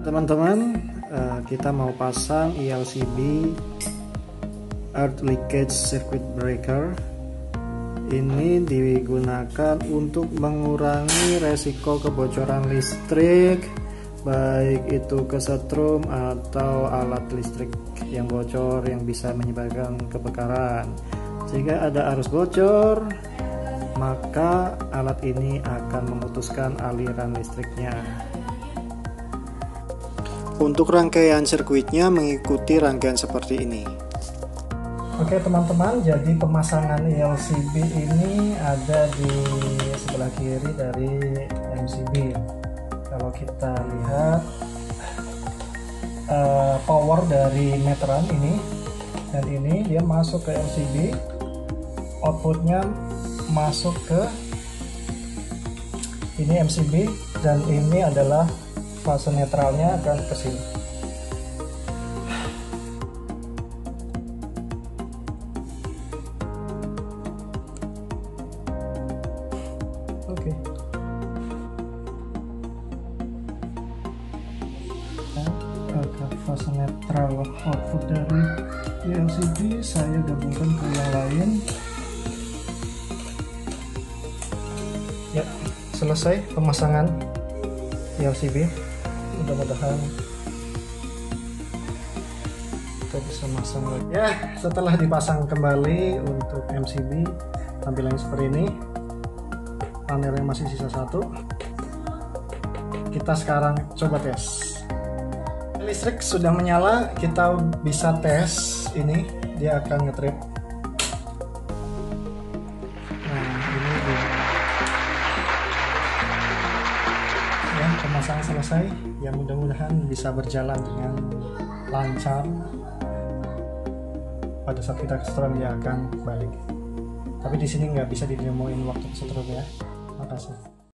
Teman-teman, kita mau pasang ELCB Earth Leakage Circuit Breaker. Ini digunakan untuk mengurangi resiko kebocoran listrik, baik itu kesetrum atau alat listrik yang bocor yang bisa menyebabkan kebakaran. Jika ada arus bocor, maka alat ini akan memutuskan aliran listriknya. Untuk rangkaian sirkuitnya mengikuti rangkaian seperti ini. Oke teman-teman, jadi pemasangan ELCB ini ada di sebelah kiri dari MCB. Kalau kita lihat power dari meteran ini dan ini dia masuk ke LCB, outputnya masuk ke ini MCB, dan ini adalah fase netralnya akan ke sini. Oke. Fase netral output dari LCD saya gabungkan ke yang lain. Ya, selesai pemasangan LCD. Mudah-mudahan kita bisa masang lagi. Ya, setelah dipasang kembali untuk MCB, tampilannya seperti ini. Panelnya masih sisa satu. Kita sekarang coba tes. Listrik sudah menyala, kita bisa tes ini, dia akan ngetrip. Nah, ini dia. Ya, pemasangan selesai. Ya, mudah-mudahan bisa berjalan dengan lancar. Pada saat kita kesetrum dia akan balik. Tapi di sini nggak bisa didemoin waktu kesetrum ya. Makasih.